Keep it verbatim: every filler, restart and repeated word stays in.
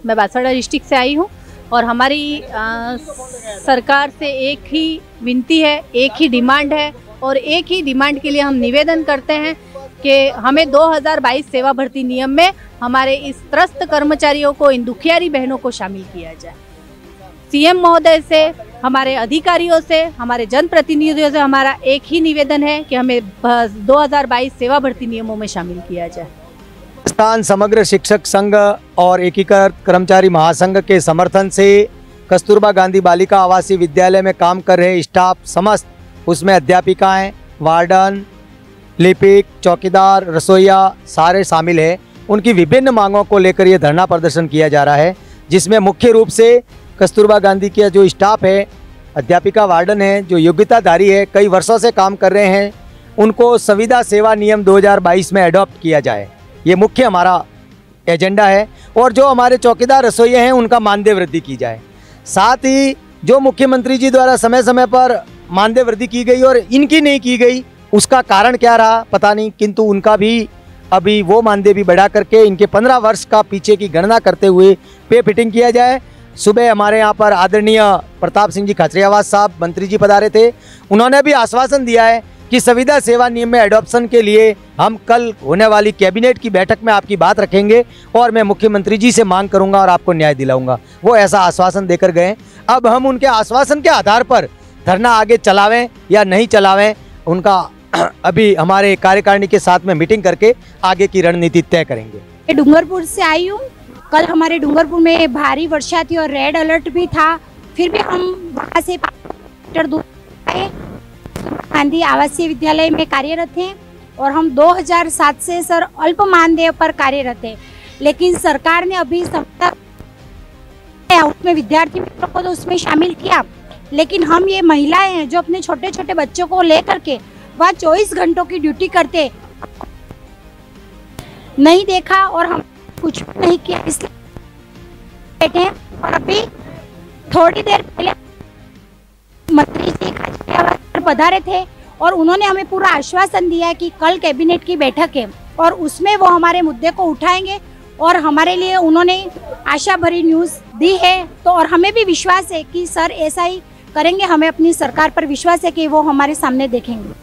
मैं बांसवाड़ा डिस्ट्रिक्ट से आई हूँ और हमारी आ, सरकार से एक ही विनती है, एक ही डिमांड है और एक ही डिमांड के लिए हम निवेदन करते हैं कि हमें दो हज़ार बाईस सेवा भर्ती नियम में हमारे इस त्रस्त कर्मचारियों को, इन दुखियारी बहनों को शामिल किया जाए। सीएम महोदय से, हमारे अधिकारियों से, हमारे जनप्रतिनिधियों से हमारा एक ही निवेदन है कि हमें दो हज़ार बाईस सेवा भर्ती नियमों में शामिल किया जाए। राजस्थान समग्र शिक्षक संघ और एकीकृत कर्मचारी महासंघ के समर्थन से कस्तूरबा गांधी बालिका आवासीय विद्यालय में काम कर रहे स्टाफ समस्त, उसमें अध्यापिकाएं, वार्डन, लिपिक, चौकीदार, रसोइया सारे शामिल हैं। उनकी विभिन्न मांगों को लेकर ये धरना प्रदर्शन किया जा रहा है, जिसमें मुख्य रूप से कस्तूरबा गांधी का जो स्टाफ है, अध्यापिका, वार्डन है, जो योग्यताधारी है, कई वर्षों से काम कर रहे हैं, उनको संविदा सेवा नियम दो हज़ार बाईस में अडॉप्ट किया जाए। ये मुख्य हमारा एजेंडा है। और जो हमारे चौकीदार, रसोइये हैं, उनका मानदेय वृद्धि की जाए। साथ ही जो मुख्यमंत्री जी द्वारा समय समय पर मानदेय वृद्धि की गई और इनकी नहीं की गई, उसका कारण क्या रहा पता नहीं, किंतु उनका भी अभी वो मानदेय भी बढ़ा करके इनके पंद्रह वर्ष का पीछे की गणना करते हुए पे फिटिंग किया जाए। सुबह हमारे यहाँ पर आदरणीय प्रताप सिंह जी खाचरियावास साहब मंत्री जी पधारे थे। उन्होंने भी आश्वासन दिया है कि संविदा सेवा नियम में एडॉप्शन के लिए हम कल होने वाली कैबिनेट की बैठक में आपकी बात रखेंगे और मैं मुख्यमंत्री जी से मांग करूंगा और आपको न्याय दिलाऊंगा। वो ऐसा आश्वासन देकर गए। अब हम उनके आश्वासन के आधार पर धरना आगे चलावें या नहीं चलावें, उनका अभी हमारे कार्यकारिणी के साथ में मीटिंग करके आगे की रणनीति तय करेंगे। डूंगरपुर से आई हूँ। कल हमारे डूंगरपुर में भारी वर्षा थी और रेड अलर्ट भी था, फिर भी हम वहाँ से मीटर दूर आए। गांधी आवासीय विद्यालय में कार्यरत हैं और हम दो हज़ार सात से सर अल्प मानदेय पर कार्यरत हैं, लेकिन सरकार ने अभी उसमें विद्यार्थी मित्रों को तो उसमें शामिल किया, लेकिन हम ये महिलाएं हैं जो अपने छोटे छोटे बच्चों को लेकर के वह चौबीस घंटों की ड्यूटी करते नहीं देखा और हम कुछ नहीं किया, इसलिए बैठे। और अभी थोड़ी देर पहले मंत्री जी खाचरियावास पर पधारे थे और उन्होंने हमें पूरा आश्वासन दिया है कि कल कैबिनेट की बैठक है और उसमें वो हमारे मुद्दे को उठाएंगे और हमारे लिए उन्होंने आशा भरी न्यूज़ दी है। तो और हमें भी विश्वास है कि सर ऐसा ही करेंगे। हमें अपनी सरकार पर विश्वास है कि वो हमारे सामने देखेंगे।